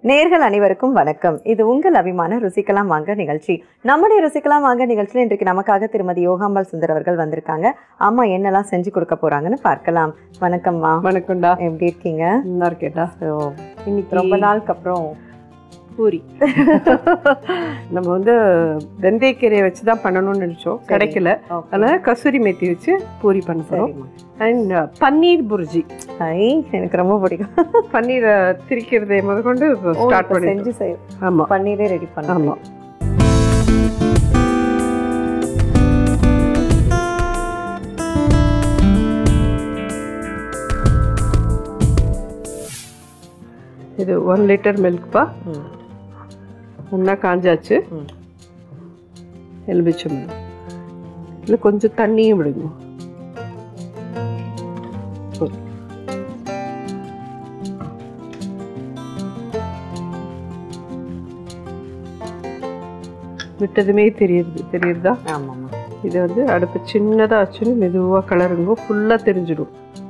நேயர்கள் அனைவருக்கும் வணக்கம். இது உங்கள் அபிமான ருசிக்கலாம் வாங்க நிகழ்ச்சி. நம்முடைய ருசிக்கலாம் வாங்க நிகழ்ச்சியில் இன்றைக்கு நமக்காக திருமதி யோகாம்பாள் சுந்தர் அவர்கள் வந்திருக்காங்க. அம்மா என்னெல்லாம் செஞ்சு கொடுக்க போறாங்கன்னு பார்க்கலாம். வணக்கம்மா. வணக்கம்டா. எப்படி இருக்கீங்க? நல்லா இருக்கேடா. இன்னைக்கு ரொம்ப நாளுக்கு அப்புறம் பூரி. நம்ம வந்து வெந்தயக்கீரையை வச்சு தான் பண்ணணும்னு நினச்சோம், கிடைக்கல. அதனால கசூரி மேத்தி வச்சு பூரி பண்ண போகிறோம். அண்ட் பன்னீர் புர்ஜி. எனக்கு ரொம்ப பிடிக்கும். பன்னீரை திரிக்கிறதை முதற்கொண்டு ஸ்டார்ட் பண்ணி செஞ்சு செய்யும். ஆமாம், பன்னீரே ரெடி பண்ண. ஆமாம். இது 1 லிட்டர் மில்க்ப்பா. ஒன்றா காஞ்சாச்சு. எலுமிச்சம் இல்லை, கொஞ்சம் தண்ணியும் விடுங்க. விட்டதுமே தெரியுதா? ஆமாம்மா. இதை வந்து அடுப்பு சின்னதாக வச்சுன்னு மெதுவாக கலருங்க, ஃபுல்லாக தெரிஞ்சிடும்.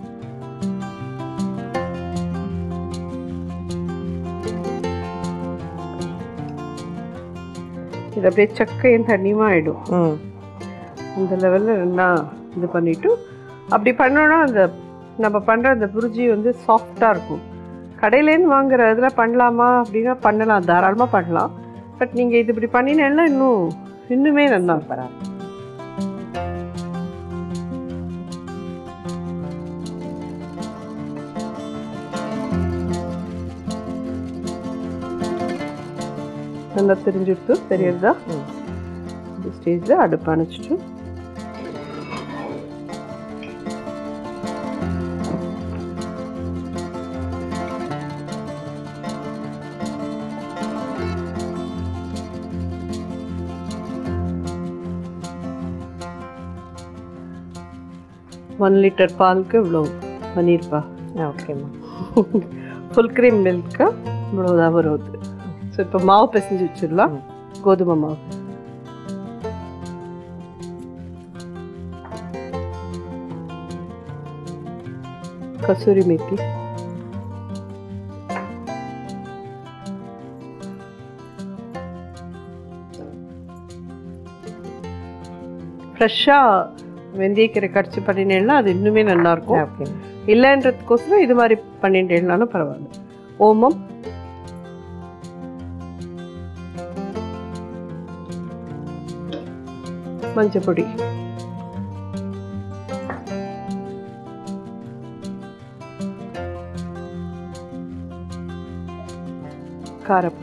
இது அப்படியே சக்கையும் தண்ணியுமா ஆகிடும். அந்த லெவலில் நல்லா இது பண்ணிவிட்டு அப்படி பண்ணோன்னா அந்த நம்ம பண்ணுற அந்த புரிஜி வந்து சாஃப்டாக இருக்கும். கடையிலேருந்து வாங்குற இதில் பண்ணலாமா அப்படின்னா பண்ணலாம், தாராளமாக பண்ணலாம். பட் நீங்கள் இது இப்படி பண்ணினேன்னா இன்னுமே நல்லா இருப்பாரு. நல்லா தெரிஞ்சுடுத்து தெரியுதா? இந்த ஸ்டேஜில் அடுப்பு அணைச்சிட்டு ஒன் லிட்டர் பாலுக்கு இவ்வளோ பன்னீர்ப்பா. ஓகேம்மா. ஃபுல் க்ரீம் மில்க்கு இவ்வளோதான் வருது. ஸோ இப்போ மாவு பிசைஞ்சு வச்சிடலாம். கோதுமை மாவு, கசூரி மேத்தி, ஃப்ரெஷ்ஷாக வெந்தயக்கீரை கடிச்சு பண்ணினேன்னா அது இன்னுமே நல்லாயிருக்கும். இல்லைன்றதுக்கோசரம் இது மாதிரி பண்ணிட்டேன்னாலும் பரவாயில்ல. ஓமம், மஞ்சப்பொடி, காரப்பொடி,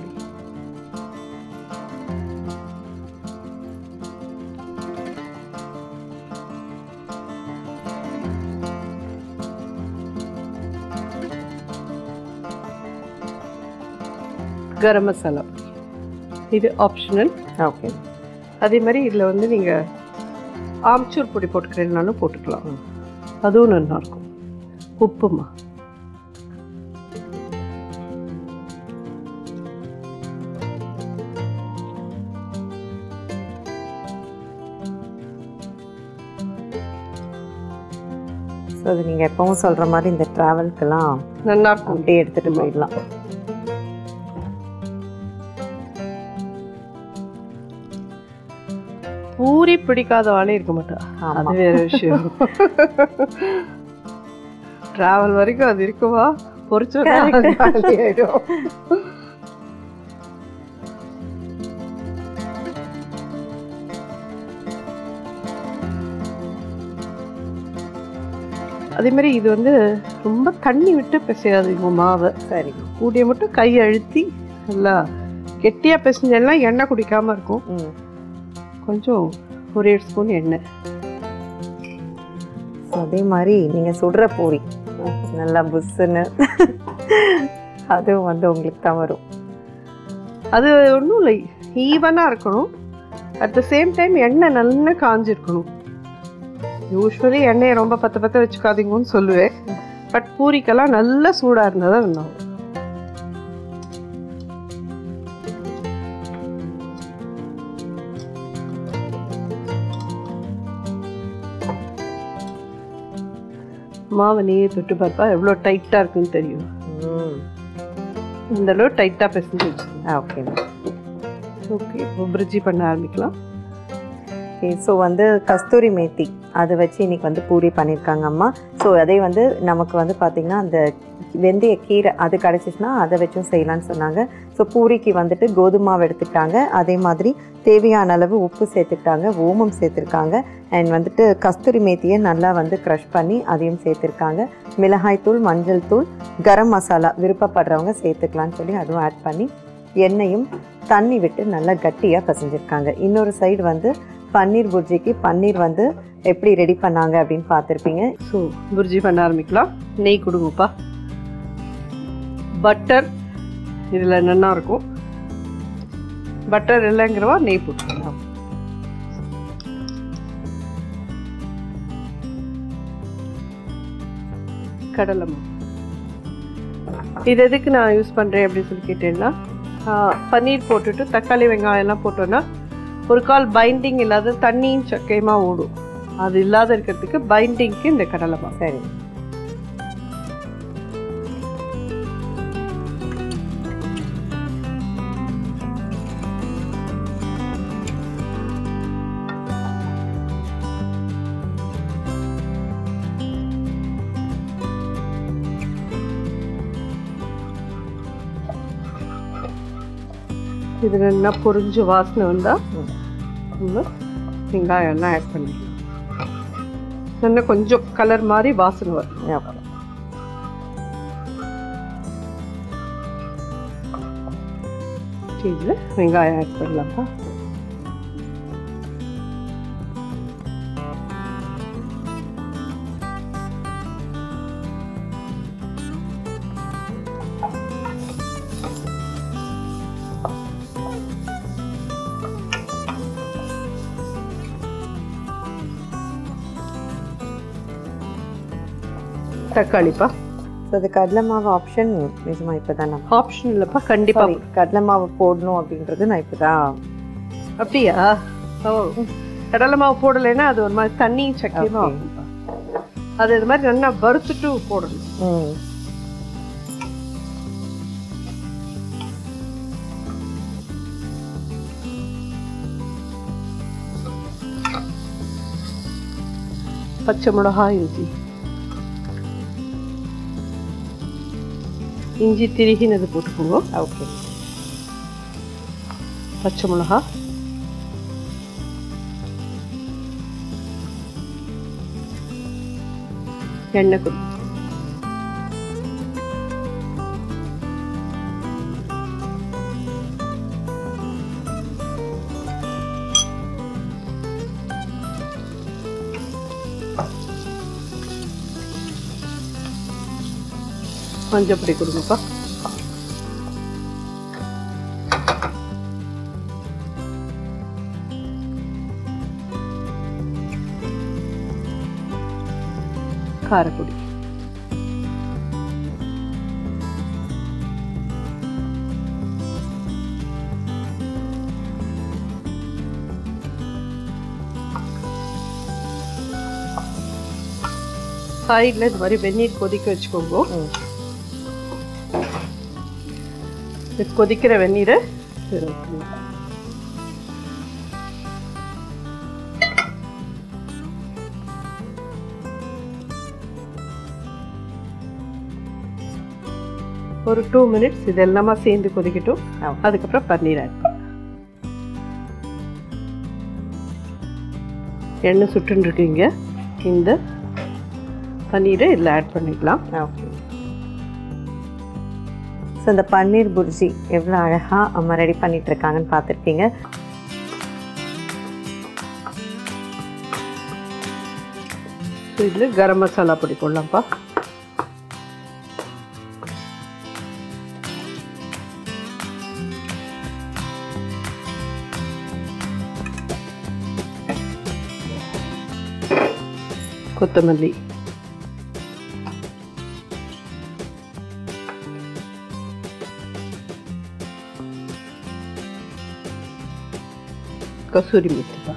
கரம் மசாலா. இது ஆப்ஷனல். ஓகே. அதே மாதிரி இதில் வந்து நீங்கள் ஆம்ச்சூர் பொடி போட்டுக்கிறேன்னாலும் போட்டுக்கலாம், அதுவும் நல்லாயிருக்கும். உப்புமா, ஸோ அது நீங்கள் எப்பவும் சொல்கிற மாதிரி இந்த ட்ராவல்க்கெல்லாம் நல்லாயிருக்கும், அப்படியே எடுத்துகிட்டு போயிடலாம். பூரி பிடிக்காத ஆளே இருக்க மாட்டா, அது வேற விஷயம். டிராவல் வரைக்கும் அது இருக்குவா, பொறிச்சோம். அதே மாதிரி இது வந்து ரொம்ப தண்ணி விட்டு பிசையாதீங்க மாவை. சரி. கூடிய மட்டும் கை அழுத்தி நல்லா கெட்டியாக பிசைஞ்செல்லாம் எண்ணெய் குடிக்காமல் இருக்கும். கொஞ்சம் 1 ஸ்பூன் எண்ணெய். அதே மாதிரி நீங்கள் சுடுற பூரி நல்லா புஷ்ஷுன்னு அதுவும் வந்து உங்களுக்கு தான் வரும். அது ஒன்றும் இல்லை, ஈவனாக இருக்கணும். அட் த சேம் டைம் எண்ணெய் நல்லா காஞ்சிருக்கணும். யூஸ்வலி எண்ணெயை ரொம்ப பற்ற வச்சுக்காதீங்கன்னு சொல்லுவேன். பட் பூரிக்கெல்லாம் நல்லா சூடாக இருந்தால் தான் நல்லா. மாவு நீயே தொட்டு பார்ப்பா எவ்வளோ டைட்டாக இருக்குன்னு தெரியும். இந்த அளவு டைட்டாக பிசைஞ்சு வச்சுக்கோங்க. ஓகே. ஓகே, இப்போ பிரிட்ஜி பண்ண ஆரம்பிக்கலாம். ஓகே, ஸோ வந்து கஸ்தூரி மேத்தி அதை வச்சு இன்னைக்கு வந்து பூரி பண்ணியிருக்காங்க அம்மா. ஸோ அதே வந்து நமக்கு வந்து பார்த்திங்கன்னா அந்த வெந்தய கீரை அது கிடச்சிச்சின்னா அதை வச்சும் செய்யலான்னு சொன்னாங்க. ஸோ பூரிக்கு வந்துட்டு கோதுமை மாவு எடுத்துக்கிட்டாங்க. அதே மாதிரி தேவையான அளவு உப்பு சேர்த்துக்கிட்டாங்க, ஓமம் சேர்த்துருக்காங்க, அண்ட் வந்துட்டு கஸ்தூரி மேத்தியை நல்லா வந்து க்ரஷ் பண்ணி அதையும் சேர்த்துருக்காங்க. மிளகாய் தூள், மஞ்சள் தூள், கரம் மசாலா விருப்பப்படுறவங்க சேர்த்துக்கலான்னு சொல்லி அதுவும் ஆட் பண்ணி எண்ணெயும் தண்ணி விட்டு நல்லா கட்டியாக பசைஞ்சிருக்காங்க. இன்னொரு சைடு வந்து பன்னீர் புர்ஜிக்கு பன்னீர் வந்து எப்படி ரெடி பண்ணாங்க அப்படின்னு பார்த்துருப்பீங்க. ஸோ புர்ஜி பண்ண ஆரம்பிக்கலாம். நெய் கொடுங்கப்பா. பட்டர் இதில் நல்லா இருக்கும். பட்டர் இல்லைங்கிறவா நெய் போட்டுக்கலாம். கடலை மாவு இது எதுக்கு நான் யூஸ் பண்ணுறேன் அப்படின்னு சொல்லி கேட்டேன்னா, பன்னீர் போட்டுட்டு தக்காளி வெங்காயம் எல்லாம் போட்டோன்னா ஒரு கால் பைண்டிங் இல்லாத தண்ணியும் சக்கையுமா ஓடும். அது இல்லாத இருக்கிறதுக்கு பைண்டிங்க்கு இந்த கடலை மாவு. சரி. இது நல்லா பொரிஞ்சு வாசனை வந்தால் நம்ம வெங்காயம் எல்லாம் ஆட் பண்ணிக்கலாம். நல்லா கொஞ்சம் கலர் மாதிரி வாசனை வரும். இதில் வெங்காயம் ஆட் பண்ணலாம்ப்பா. தக்காளிப்பா. ஸோ அது கடலை மாவு ஆப்ஷன் நிஜமா இப்போ தான் ஆப்ஷன் இல்லைப்பா, கண்டிப்பாக கடலை மாவு போடணும் அப்படின்றது நான் இப்போ தான். அப்படியா? ஓ, கடலை மாவு போடலைன்னா அது ஒரு மாதிரி தண்ணி சக்கியமாக ஆகும்ப்பா. அது இது மாதிரி நல்லா வறுத்துட்டு போடணும். பச்சை மிளகாய், இஞ்சி திருகினது போட்டுக்கோங்க. ஓகே. பச்சை மிளகா, எண்ணெய் கொடுங்க. மஞ்சள் பொடி கொடுங்கப்பா. காரப்பொடி, சைடில் இது மாதிரி வெந்நீர் கொதிக்க வச்சுக்கோங்க. கொதிக்கிற வெந்நீரை ஒரு 2 minutes இது எல்லாமே சேர்ந்து கொதிக்கட்டும். அதுக்கப்புறம் பன்னீர் ஆட் பண்ணலாம். எண்ணெய் சுட்டுன்னு இருக்கீங்க, இந்த பன்னீரை இதில் ஆட் பண்ணிக்கலாம். ஓகே. ஸோ இந்த பன்னீர் புர்ஜி எவ்வளோ அழகாக அம்மா ரெடி பண்ணிட்டு இருக்காங்கன்னு பார்த்துருப்பீங்க. இதில் கரம் மசாலா பொடி போடலாம்ப்பா. கொத்தமல்லி, கசூரி மேத்திப்பா.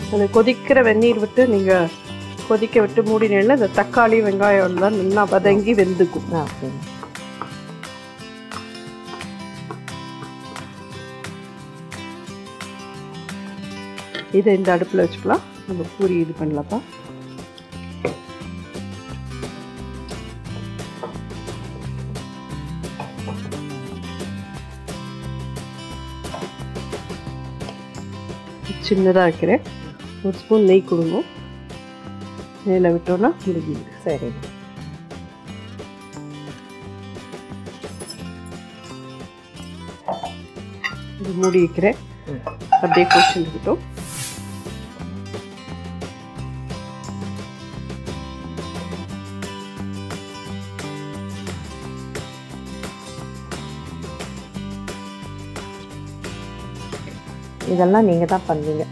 அது கொதிக்கிற வெந்நீர் விட்டு நீங்கள் கொதிக்க விட்டு மூடினேன்னா இந்த தக்காளி வெங்காயம் எல்லாம் நல்லா வதங்கி வெந்துக்கும். ஓகே. இதை இந்த அடுப்பில் வச்சுக்கலாம். நம்ம பூரி இது பண்ணலாப்பா. சின்னதாக வைக்கிறேன். ஒரு ஸ்பூன் நெய் கொடுங்க. நெய்யில் விட்டோன்னா முடிஞ்சுது. சரி. இது மூடி வைக்கிறேன். அப்படியே கொதிச்சு இருக்கட்டும். இதெல்லாம் நீங்க தான் பண்ணுவீங்க.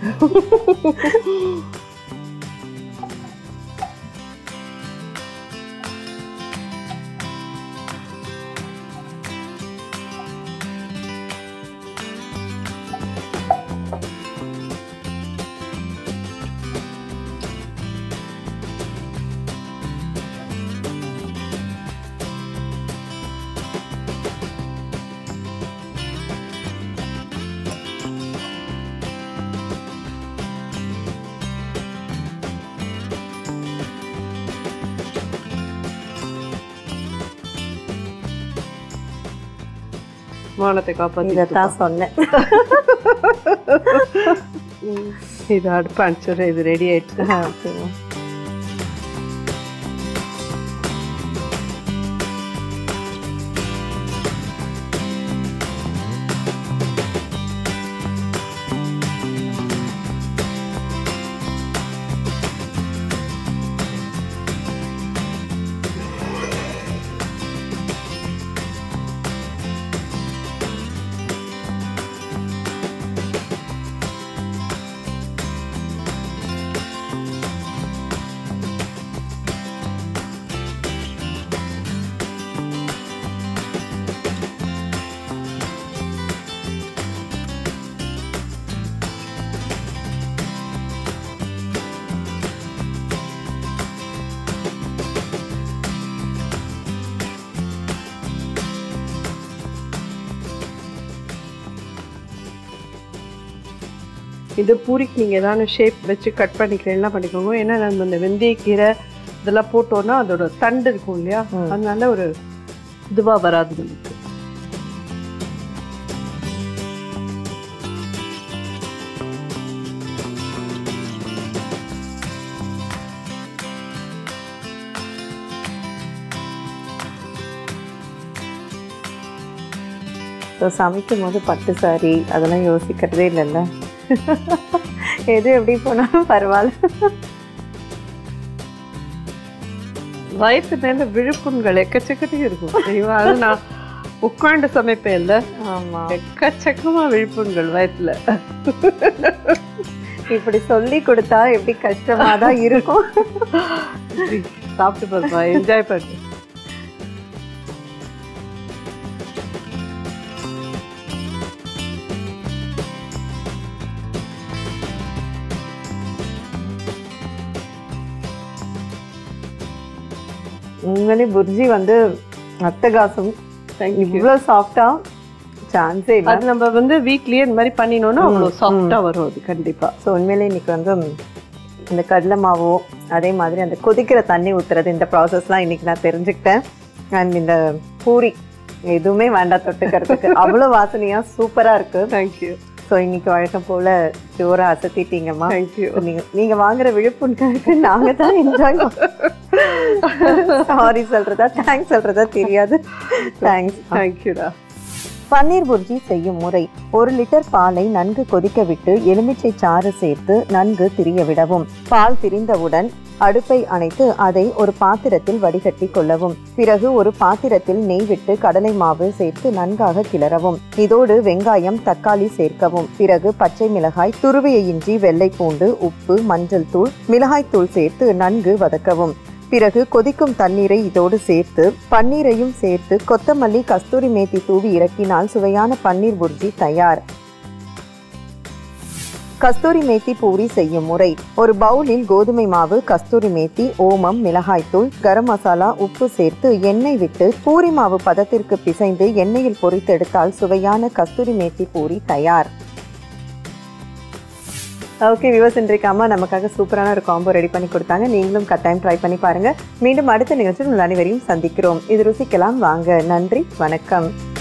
வானத்தை காப்பாற்றி இதைத்தான் சொன்னேன். இது அடுப்பு அனுப்பிச்சுடுறேன். இது ரெடி ஆயிடுச்சு. ஓகே. இது பூரிக்கு நீங்கள் ஏதாவது ஷேப் வச்சு கட் பண்ணிக்கிறேன்னா பண்ணிக்கோங்க. ஏன்னா நம்ம இந்த வெந்தயக்கீரை இதெல்லாம் போட்டோன்னா அதோட தண்டு இருக்கும் இல்லையா, அதனால ஒரு இதுவாக வராது நமக்கு. ஸோ சமைக்கும் போது பட்டு சாரி அதெல்லாம் யோசிக்கிறதே இல்லைல்ல. எது எப்படி போனாலும் பரவாயில்ல. வயசு மேல விழுப்புண்கள் எக்கச்சக்கத்துக்கு இருக்கும் தெரியுமா. அது நான் உட்காந்து சமைப்பேன் இல்லை. ஆமா, எக்கச்சக்கமா விழுப்புண்கள் வயசுல. இப்படி சொல்லி கொடுத்தா எப்படி கஷ்டமா தான் இருக்கும். சாப்பிட்டு பாருப்பா, என்ஜாய் பண்ணு. உண்மையிலே புர்ஜி வந்து அட்டகாசம். இவ்வளோ சாஃப்டா சான்ஸே இல்லை. அது நம்ம வந்து வீக்லியே இந்த மாதிரி பண்ணினோம்னா அவ்வளோ சாஃப்டா வரும் அது கண்டிப்பா. ஸோ உண்மையிலே இன்னைக்கு வந்து இந்த கடலை மாவோ அதே மாதிரி அந்த கொதிக்கிற தண்ணி ஊற்றுறது இந்த ப்ராசஸ்லாம் இன்னைக்கு நான் தெரிஞ்சுக்கிட்டேன். அண்ட் இந்த பூரி எதுவுமே வேண்டாம் தொட்டுக்கிறதுக்கு, அவ்வளோ வாசனையாக சூப்பராக இருக்குது. தேங்க்யூ. ஸோ இன்னைக்கு வழக்கம் போல் ஜோராக அசத்திட்டீங்கம்மா. தேங்க்யூ. நீங்கள் வாங்குற விழுப்புண்களுக்கு நாங்கள் தான் என்ஜாய் சாரி சொல்கிறதா தேங்க்ஸ் சொல்கிறதா தெரியாது. தேங்க்ஸ். தேங்க்யூடா. பன்னீர் புர்ஜி செய்யும் முறை: 1 லிட்டர் பாலை நன்கு கொதிக்க விட்டு எலுமிச்சை சாறு சேர்த்து நன்கு திரிய விடவும். பால் திரிந்தவுடன் அடுப்பை அணைத்து அதை ஒரு பாத்திரத்தில் வடிகட்டி கொள்ளவும். பிறகு ஒரு பாத்திரத்தில் நெய் விட்டு கடலை மாவு சேர்த்து நன்காக கிளறவும். இதோடு வெங்காயம், தக்காளி சேர்க்கவும். பிறகு பச்சை மிளகாய், துருவிய இஞ்சி, வெள்ளை பூண்டு, உப்பு, மஞ்சள் தூள், மிளகாய் தூள் சேர்த்து நன்கு வதக்கவும். பிறகு கொதிக்கும் தண்ணீரை இதோடு சேர்த்து பன்னீரையும் சேர்த்து கொத்தமல்லி, கஸ்தூரி மேத்தி தூவி இறக்கினால் சுவையான பன்னீர் புர்ஜி தயார். கஸ்தூரி மேத்தி பூரி செய்யும் முறை. ஒரு பவுலில் கோதுமை மாவு, கஸ்தூரி மேத்தி, ஓமம், மிளகாய்த்தூள், கரம் மசாலா, உப்பு சேர்த்து எண்ணெய் விட்டு பூரி மாவு பதத்திற்கு பிசைந்து எண்ணெயில் பொரித்தெடுத்தால் சுவையான கஸ்தூரி மேத்தி பூரி தயார். ஓகே வியூவர்ஸ், இன்றைக்கு அம்மா நமக்காக சூப்பரான ஒரு காம்போ ரெடி பண்ணி கொடுத்தாங்க. நீங்களும் கட்டாயம் ட்ரை பண்ணி பாருங்க. மீண்டும் அடுத்த நிகழ்ச்சியில் உங்கள் அனைவரையும் சந்திக்கிறோம். இது ருசிக்கலாம் வாங்க. நன்றி, வணக்கம்.